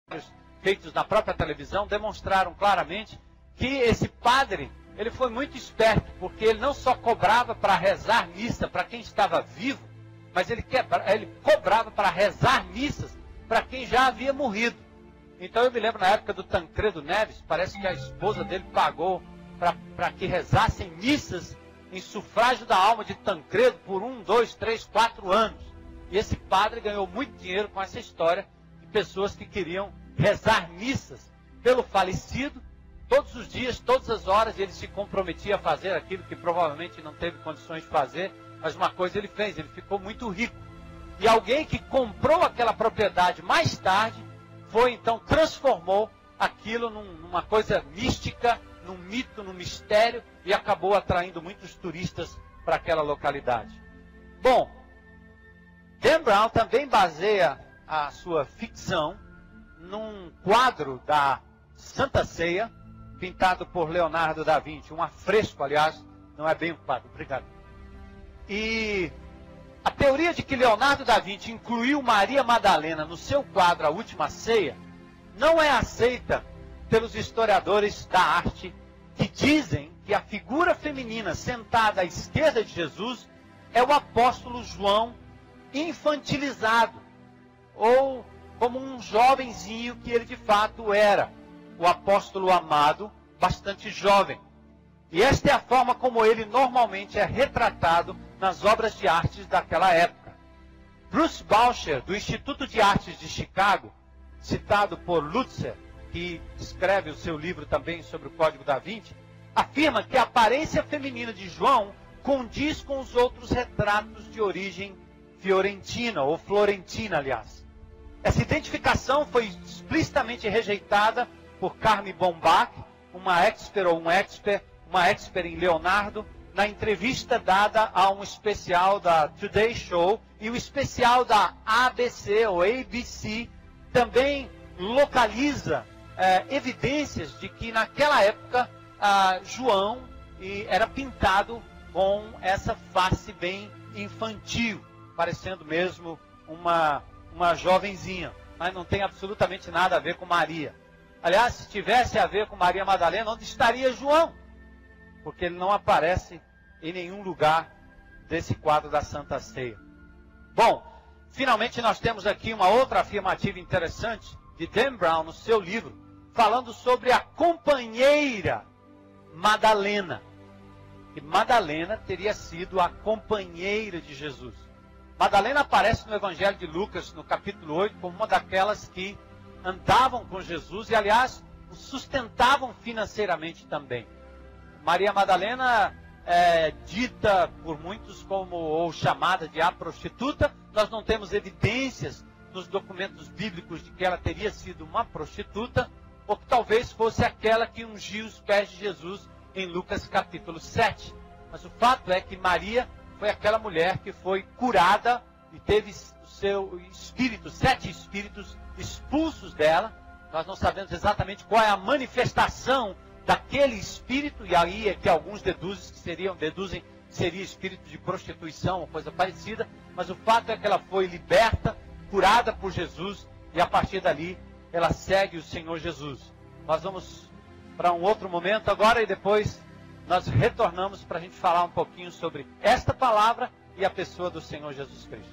feitos na própria televisão demonstraram claramente que esse padre, ele foi muito esperto, porque ele não só cobrava para rezar missa para quem estava vivo, mas ele cobrava para rezar missas para quem já havia morrido. Então eu me lembro na época do Tancredo Neves, parece que a esposa dele pagou para que rezassem missas em sufrágio da alma de Tancredo por 1, 2, 3, 4 anos. E esse padre ganhou muito dinheiro com essa história de pessoas que queriam rezar missas pelo falecido, todos os dias, todas as horas, ele se comprometia a fazer aquilo que provavelmente não teve condições de fazer, mas uma coisa ele fez, ele ficou muito rico. E alguém que comprou aquela propriedade mais tarde, então transformou aquilo numa coisa mística, num mito, num mistério, e acabou atraindo muitos turistas para aquela localidade. Bom, Dan Brown também baseia a sua ficção num quadro da Santa Ceia, pintado por Leonardo da Vinci, um afresco, aliás, não é bem um quadro, obrigado. E a teoria de que Leonardo da Vinci incluiu Maria Madalena no seu quadro A Última Ceia não é aceita pelos historiadores da arte, que dizem que a figura feminina sentada à esquerda de Jesus é o apóstolo João infantilizado, ou como um jovenzinho que ele de fato era, o apóstolo amado, bastante jovem. E esta é a forma como ele normalmente é retratado nas obras de artes daquela época. Bruce Boucher, do Instituto de Artes de Chicago, citado por Lutzer, que escreve o seu livro também sobre o Código da Vinci, afirma que a aparência feminina de João condiz com os outros retratos de origem fiorentina, ou florentina, aliás. Essa identificação foi explicitamente rejeitada por Carme Bombach, uma expert em Leonardo, na entrevista dada a um especial da Today Show, e o especial da ABC, ou ABC, também localiza evidências de que naquela época João era pintado com essa face bem infantil, parecendo mesmo uma jovenzinha, mas não tem absolutamente nada a ver com Maria. Aliás, se tivesse a ver com Maria Madalena, onde estaria João? Porque ele não aparece em nenhum lugar desse quadro da Santa Ceia. Bom, finalmente nós temos aqui uma outra afirmativa interessante de Dan Brown no seu livro, falando sobre a companheira Madalena. E Madalena teria sido a companheira de Jesus. Madalena aparece no Evangelho de Lucas, no capítulo 8, como uma daquelas que andavam com Jesus e, aliás, o sustentavam financeiramente também. Maria Madalena é dita por muitos como, ou chamada de a prostituta. Nós não temos evidências nos documentos bíblicos de que ela teria sido uma prostituta, ou que talvez fosse aquela que ungiu os pés de Jesus em Lucas capítulo 7. Mas o fato é que Maria foi aquela mulher que foi curada e teve o seu espírito, 7 espíritos expulsos dela. Nós não sabemos exatamente qual é a manifestação daquele espírito, e aí é que alguns deduzem que seria espírito de prostituição ou coisa parecida, mas o fato é que ela foi liberta, curada por Jesus, e a partir dali ela segue o Senhor Jesus. Nós vamos para um outro momento agora, e depois nós retornamos para a gente falar um pouquinho sobre esta palavra e a pessoa do Senhor Jesus Cristo.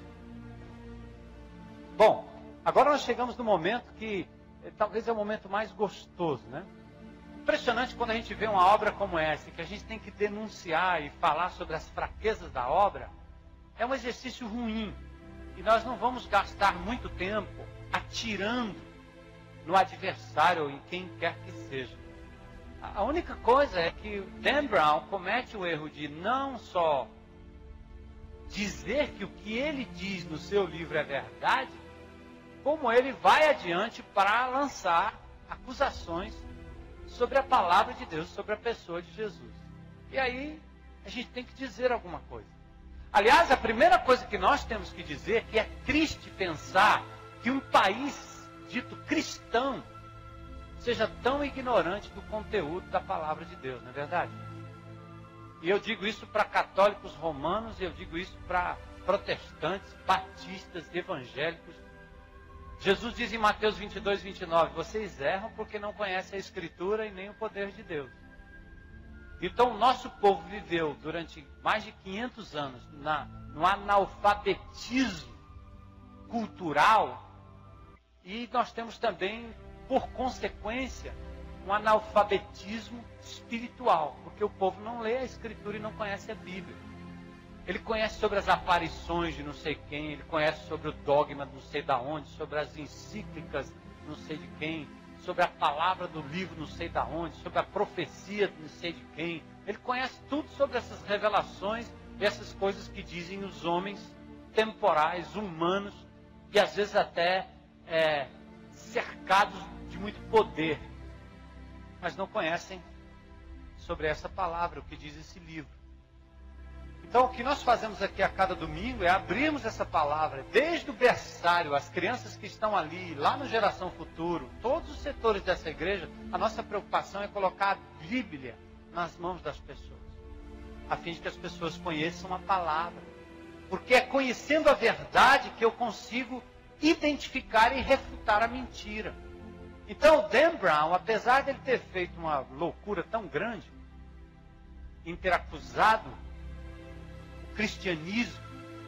Bom, agora nós chegamos no momento que talvez é o momento mais gostoso, né? Impressionante quando a gente vê uma obra como essa, que a gente tem que denunciar e falar sobre as fraquezas da obra. É um exercício ruim, e nós não vamos gastar muito tempo atirando no adversário ou em quem quer que seja. A única coisa é que Dan Brown comete o erro de não só dizer que o que ele diz no seu livro é verdade, como ele vai adiante para lançar acusações sobre a palavra de Deus, sobre a pessoa de Jesus. E aí a gente tem que dizer alguma coisa. Aliás, a primeira coisa que nós temos que dizer é que é triste pensar que um país dito cristão seja tão ignorante do conteúdo da palavra de Deus, não é verdade? E eu digo isso para católicos romanos, e eu digo isso para protestantes, batistas, evangélicos. Jesus diz em Mateus 22, 29, vocês erram porque não conhecem a Escritura e nem o poder de Deus. Então o nosso povo viveu durante mais de 500 anos no analfabetismo cultural, e nós temos também, por consequência, um analfabetismo espiritual, porque o povo não lê a Escritura e não conhece a Bíblia. Ele conhece sobre as aparições de não sei quem, ele conhece sobre o dogma de não sei da onde, sobre as encíclicas de não sei de quem, sobre a palavra do livro não sei da onde, sobre a profecia de não sei de quem. Ele conhece tudo sobre essas revelações e essas coisas que dizem os homens temporais, humanos, e às vezes até cercados de muito poder, mas não conhecem sobre essa palavra, o que diz esse livro. Então o que nós fazemos aqui a cada domingo é abrirmos essa palavra, desde o berçário, as crianças que estão ali, lá no Geração Futuro, todos os setores dessa igreja, a nossa preocupação é colocar a Bíblia nas mãos das pessoas, a fim de que as pessoas conheçam a palavra. Porque é conhecendo a verdade que eu consigo identificar e refutar a mentira. Então, Dan Brown, apesar de ele ter feito uma loucura tão grande, em ter acusado o cristianismo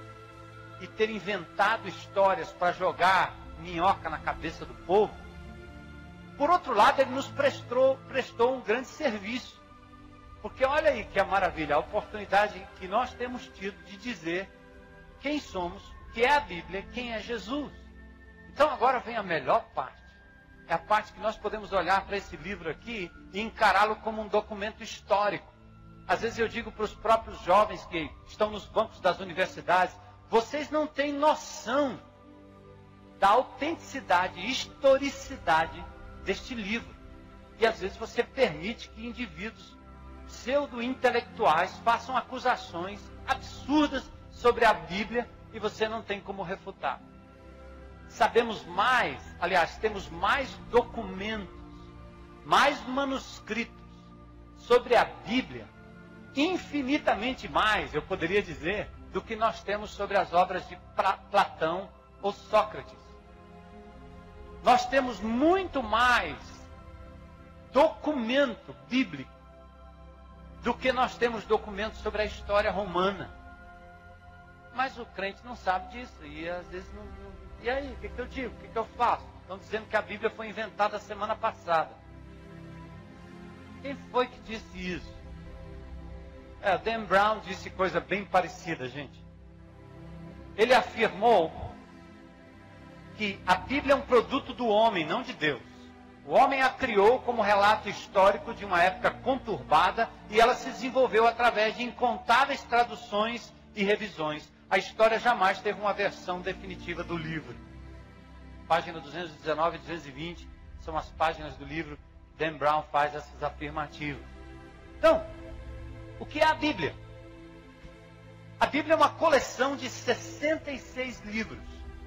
e ter inventado histórias para jogar minhoca na cabeça do povo, por outro lado, ele nos prestou um grande serviço. Porque olha aí que a maravilha, a oportunidade que nós temos tido de dizer quem somos, o que é a Bíblia, quem é Jesus. Então agora vem a melhor parte. É a parte que nós podemos olhar para esse livro aqui e encará-lo como um documento histórico. Às vezes eu digo para os próprios jovens que estão nos bancos das universidades, vocês não têm noção da autenticidade e historicidade deste livro. E às vezes você permite que indivíduos pseudo-intelectuais façam acusações absurdas sobre a Bíblia e você não tem como refutar. Sabemos mais, aliás, temos mais documentos, mais manuscritos sobre a Bíblia, infinitamente mais, eu poderia dizer, do que nós temos sobre as obras de Platão ou Sócrates. Nós temos muito mais documento bíblico do que nós temos documentos sobre a história romana. Mas o crente não sabe disso e às vezes não. E aí, o que eu digo? O que eu faço? Estão dizendo que a Bíblia foi inventada semana passada. Quem foi que disse isso? Dan Brown disse coisa bem parecida, gente. Ele afirmou que a Bíblia é um produto do homem, não de Deus. O homem a criou como relato histórico de uma época conturbada e ela se desenvolveu através de incontáveis traduções e revisões. A história jamais teve uma versão definitiva do livro. Página 219 e 220 são as páginas do livro. Dan Brown faz essas afirmativas. Então, o que é a Bíblia? A Bíblia é uma coleção de 66 livros.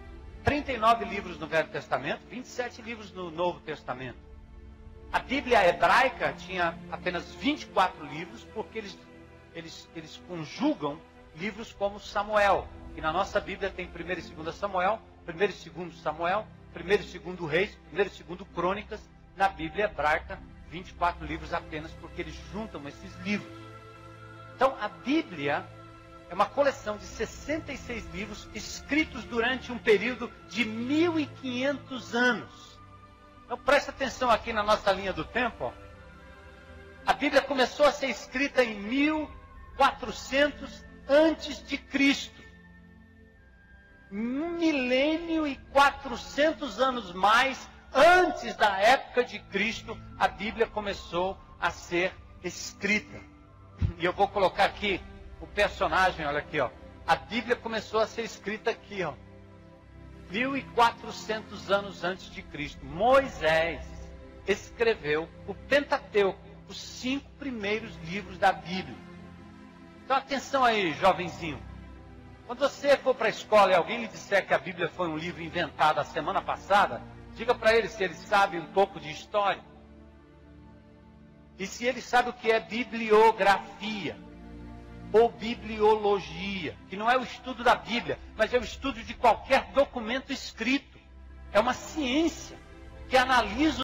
39 livros no Velho Testamento, 27 livros no Novo Testamento. A Bíblia hebraica tinha apenas 24 livros, porque eles conjugam livros como Samuel, que na nossa Bíblia tem 1º e 2º Samuel, 1º e 2º Samuel, 1º e 2º Reis, 1º e 2º Crônicas. Na Bíblia hebraica, 24 livros apenas, porque eles juntam esses livros. Então, a Bíblia é uma coleção de 66 livros escritos durante um período de 1500 anos. Então, presta atenção aqui na nossa linha do tempo. Ó. A Bíblia começou a ser escrita em 1400 antes de Cristo. 1.400 anos mais antes da época de Cristo, a Bíblia começou a ser escrita. E eu vou colocar aqui o personagem, olha aqui, ó. A Bíblia começou a ser escrita aqui, ó. 1.400 anos antes de Cristo. Moisés escreveu o Pentateuco, os 5 primeiros livros da Bíblia. Então atenção aí, jovenzinho. Quando você for para a escola e alguém lhe disser que a Bíblia foi um livro inventado a semana passada, diga para ele se ele sabe um pouco de história. E se ele sabe o que é bibliografia ou bibliologia, que não é o estudo da Bíblia, mas é o estudo de qualquer documento escrito. É uma ciência que analisa